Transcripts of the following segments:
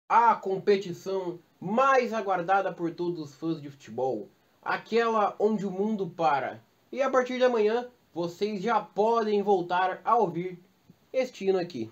A competição mais aguardada por todos os fãs de futebol, aquela onde o mundo para. E a partir de amanhã, vocês já podem voltar a ouvir este hino aqui.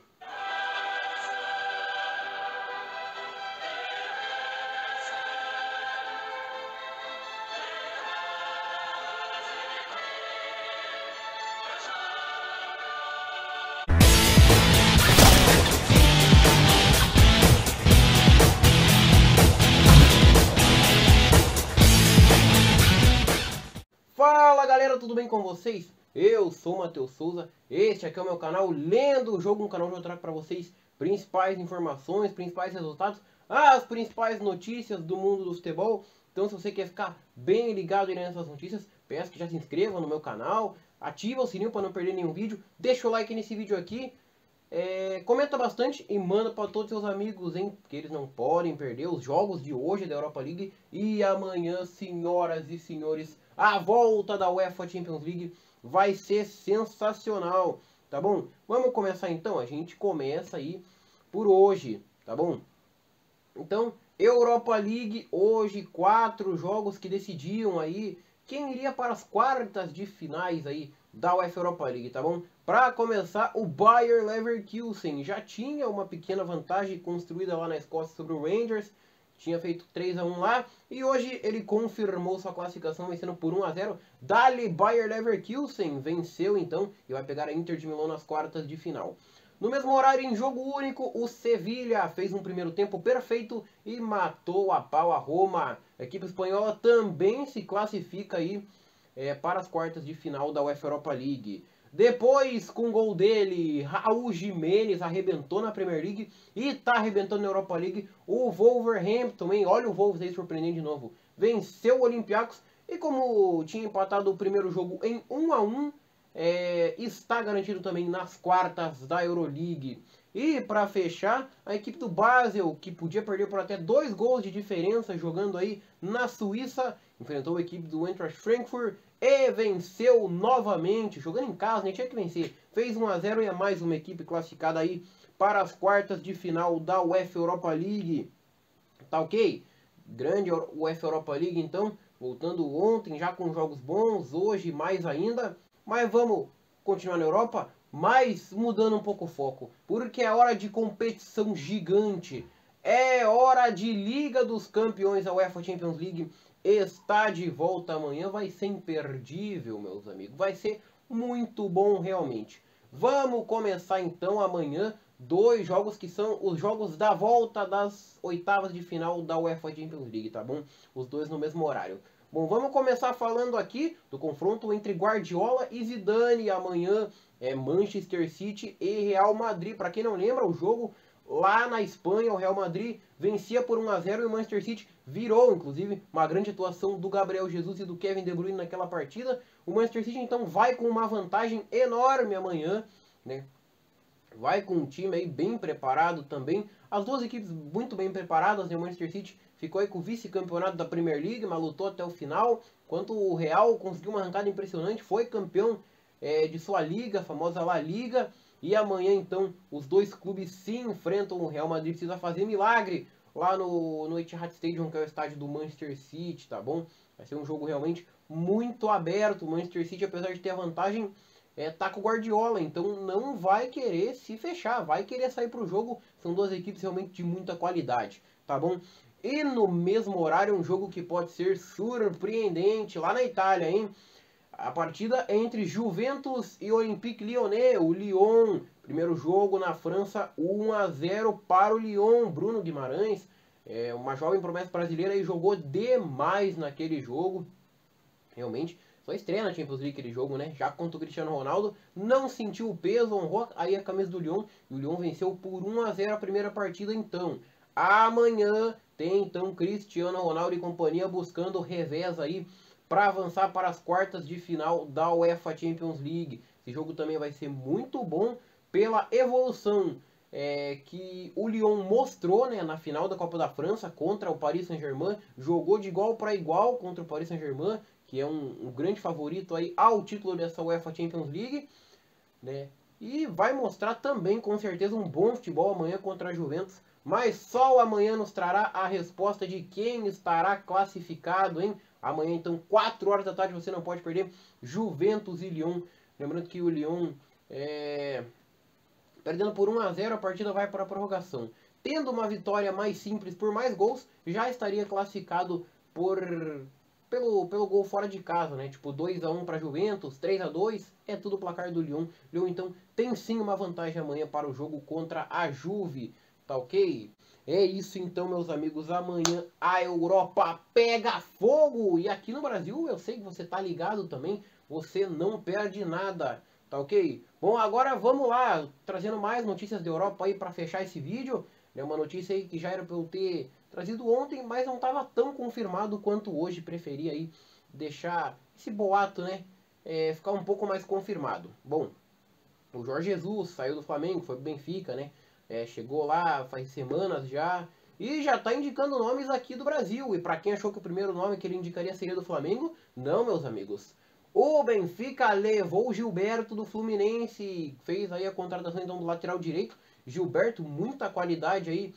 Fala galera, tudo bem com vocês? Eu sou o Matheus Souza, este aqui é o meu canal Lendo o Jogo, um canal onde eu trago para vocês principais informações, principais resultados, as principais notícias do mundo do futebol. Então se você quer ficar bem ligado aí nessas notícias, peço que já se inscreva no meu canal, ativa o sininho para não perder nenhum vídeo, deixa o like nesse vídeo aqui, comenta bastante e manda para todos seus amigos, hein? Porque eles não podem perder os jogos de hoje da Europa League e amanhã, senhoras e senhores, a volta da UEFA Champions League vai ser sensacional, tá bom? Vamos começar então? A gente começa aí por hoje, tá bom? Então, Europa League, hoje 4 jogos que decidiam aí quem iria para as quartas de finais aí da UEFA Europa League, tá bom? Para começar, o Bayer Leverkusen já tinha uma pequena vantagem construída lá na Escócia sobre o Rangers, tinha feito 3-1 lá, e hoje ele confirmou sua classificação vencendo por 1-0. Dali Bayer Leverkusen venceu então e vai pegar a Inter de Milão nas quartas de final. No mesmo horário, em jogo único, o Sevilha fez um primeiro tempo perfeito e matou a pau a Roma. A equipe espanhola também se classifica aí para as quartas de final da UEFA Europa League. Depois, com o gol dele, Raul Jimenez arrebentou na Premier League e está arrebentando na Europa League. O Wolverhampton, hein? Olha o Wolves surpreendendo de novo. Venceu o Olympiacos e como tinha empatado o primeiro jogo em 1-1, está garantido também nas quartas da Euroleague. E para fechar, a equipe do Basel, que podia perder por até 2 gols de diferença jogando aí na Suíça, enfrentou a equipe do Eintracht Frankfurt e venceu novamente, jogando em casa, né? Tinha que vencer. Fez 1-0 e é mais uma equipe classificada aí para as quartas de final da UEFA Europa League. Tá ok? Grande UEFA Europa League então, voltando ontem já com jogos bons, hoje mais ainda. Mas vamos continuar na Europa, mas mudando um pouco o foco, porque é hora de competição gigante. É hora de Liga dos Campeões, a UEFA Champions League está de volta amanhã, vai ser imperdível, meus amigos, vai ser muito bom realmente. Vamos começar então amanhã, 2 jogos que são os jogos da volta das oitavas de final da UEFA Champions League, tá bom? Os dois no mesmo horário. Bom, vamos começar falando aqui do confronto entre Guardiola e Zidane. Amanhã é Manchester City e Real Madrid. Para quem não lembra, o jogo lá na Espanha, o Real Madrid vencia por 1-0 e o Manchester City virou, inclusive, uma grande atuação do Gabriel Jesus e do Kevin De Bruyne naquela partida. O Manchester City então vai com uma vantagem enorme amanhã, né? Vai com um time aí bem preparado também. As duas equipes muito bem preparadas, né? O Manchester City ficou aí com o vice-campeonato da Premier League, mas lutou até o final. Enquanto o Real conseguiu uma arrancada impressionante, foi campeão de sua liga, a famosa La Liga. E amanhã, então, os dois clubes se enfrentam. O Real Madrid precisa fazer milagre lá no Etihad Stadium, que é o estádio do Manchester City, tá bom? Vai ser um jogo realmente muito aberto. O Manchester City, apesar de ter a vantagem, tá com o Guardiola, então não vai querer se fechar, vai querer sair para o jogo. São duas equipes realmente de muita qualidade, tá bom? E no mesmo horário, um jogo que pode ser surpreendente lá na Itália, hein? A partida é entre Juventus e Olympique Lyonnais, o Lyon. Primeiro jogo na França, 1-0 para o Lyon. Bruno Guimarães, uma jovem promessa brasileira, e jogou demais naquele jogo. Realmente, só estreia na Champions League aquele jogo, né? Já contra o Cristiano Ronaldo, não sentiu o peso, honrou aí a camisa do Lyon. E o Lyon venceu por 1-0 a primeira partida então. Amanhã tem então Cristiano Ronaldo e companhia buscando revés aí para avançar para as quartas de final da UEFA Champions League. Esse jogo também vai ser muito bom pela evolução que o Lyon mostrou, né, na final da Copa da França contra o Paris Saint-Germain. Jogou de igual para igual contra o Paris Saint-Germain, que é um grande favorito aí ao título dessa UEFA Champions League, né? E vai mostrar também, com certeza, um bom futebol amanhã contra a Juventus Mas só amanhã nos trará a resposta de quem estará classificado, hein? Amanhã, então, 4 horas da tarde, você não pode perder Juventus e Lyon. Lembrando que o Lyon, perdendo por 1-0, a partida vai para a prorrogação. Tendo uma vitória mais simples por mais gols, já estaria classificado pelo gol fora de casa, né? Tipo 2-1 para Juventus, 3-2, é tudo o placar do Lyon. Lyon então tem sim uma vantagem amanhã para o jogo contra a Juve, tá ok? É isso então, meus amigos, amanhã a Europa pega fogo! E aqui no Brasil, eu sei que você tá ligado também, você não perde nada, tá ok? Bom, agora vamos lá, trazendo mais notícias da Europa aí para fechar esse vídeo. É uma notícia aí que já era para eu ter trazido ontem, mas não estava tão confirmado quanto hoje. Preferi aí deixar esse boato, né, ficar um pouco mais confirmado. Bom, o Jorge Jesus saiu do Flamengo, foi pro Benfica, né? Chegou lá faz semanas já e já está indicando nomes aqui do Brasil. E para quem achou que o primeiro nome que ele indicaria seria do Flamengo, não, meus amigos. O Benfica levou o Gilberto do Fluminense, fez aí a contratação então do lateral direito. Gilberto, muita qualidade aí,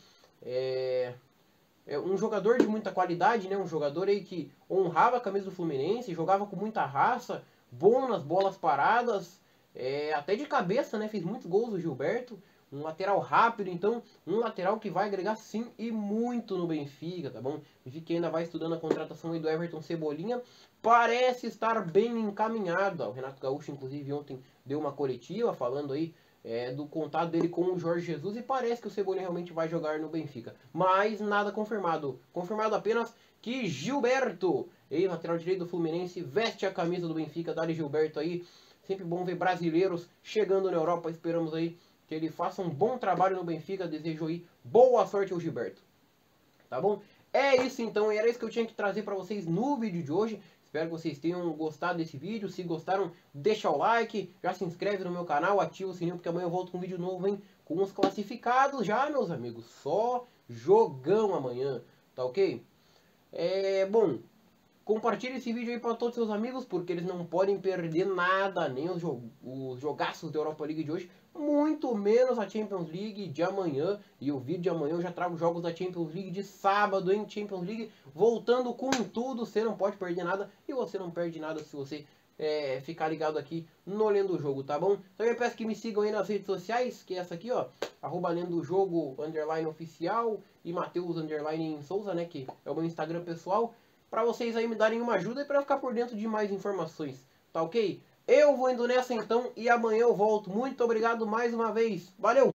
um jogador de muita qualidade, né? Um jogador aí que honrava a camisa do Fluminense, jogava com muita raça, bom nas bolas paradas, até de cabeça, né? Fez muitos gols o Gilberto, um lateral rápido, então um lateral que vai agregar sim e muito no Benfica, tá bom? O Benfica ainda vai estudando a contratação aí do Everton Cebolinha, parece estar bem encaminhada. O Renato Gaúcho, inclusive, ontem deu uma coletiva falando aí do contato dele com o Jorge Jesus e parece que o Cebolinha realmente vai jogar no Benfica. Mas nada confirmado. Confirmado apenas que Gilberto, lateral direito do Fluminense, veste a camisa do Benfica. Dali Gilberto aí. Sempre bom ver brasileiros chegando na Europa. Esperamos aí que ele faça um bom trabalho no Benfica. Desejo aí boa sorte ao Gilberto. Tá bom? É isso então, era isso que eu tinha que trazer para vocês no vídeo de hoje. Espero que vocês tenham gostado desse vídeo. Se gostaram, deixa o like, já se inscreve no meu canal, ativa o sininho, porque amanhã eu volto com um vídeo novo, hein? Com os classificados já, meus amigos. Só jogão amanhã, tá ok? Bom, compartilhe esse vídeo aí para todos os seus amigos, porque eles não podem perder nada, nem os jogaços da Europa League de hoje, muito menos a Champions League de amanhã. E o vídeo de amanhã eu já trago jogos da Champions League de sábado, hein? Champions League voltando com tudo, você não pode perder nada, e você não perde nada se você ficar ligado aqui no Lendo o Jogo, tá bom? Então eu peço que me sigam aí nas redes sociais, que é essa aqui, ó, @lendojogo _oficial e Mateus _Souza, né, que é o meu Instagram pessoal, para vocês aí me darem uma ajuda e para ficar por dentro de mais informações, tá ok? Eu vou indo nessa então e amanhã eu volto. Muito obrigado mais uma vez. Valeu!